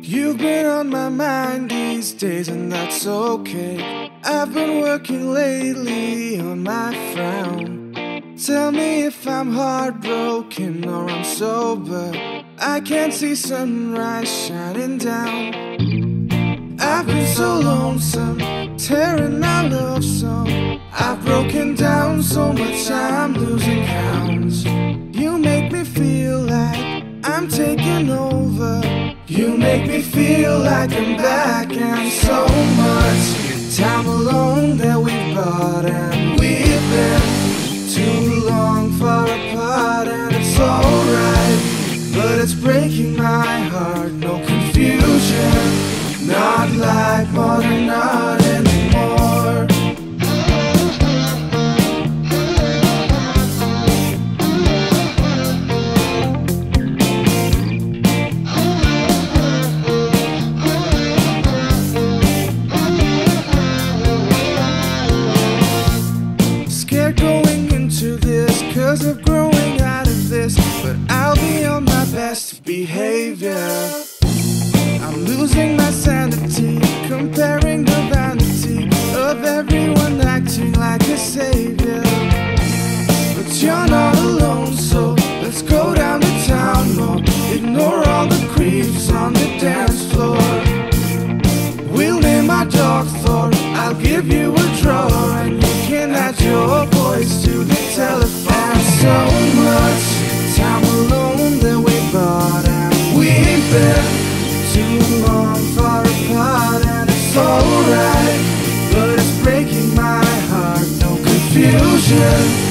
You've been on my mind these days, and that's okay. I've been working lately on my frown. Tell me if I'm heartbroken or I'm sober. I can't see sunrise shining down. I've been so lonesome, tearing our love song. I've broken down so much I'm losing counts. You make me feel like I'm taking over. You make me feel like I'm back, and so much time alone that we've brought, and we've been too long far apart, and it's alright, but it's breaking my heart. No confusion, not like modern art anymore. Going into this, 'cause of growing out of this, but I'll be on my best behavior. I'm losing my sanity, comparing the vanity of everyone acting like a savior. But you're not alone, so let's go down to town more. Ignore all the creeps on the dance floor. We'll name our dog Thor, I'll give you a drawer, and you can add your voice to the telephone. So much time alone that we bought, and we've been too long far apart, and it's alright, but it's breaking my heart. No confusion,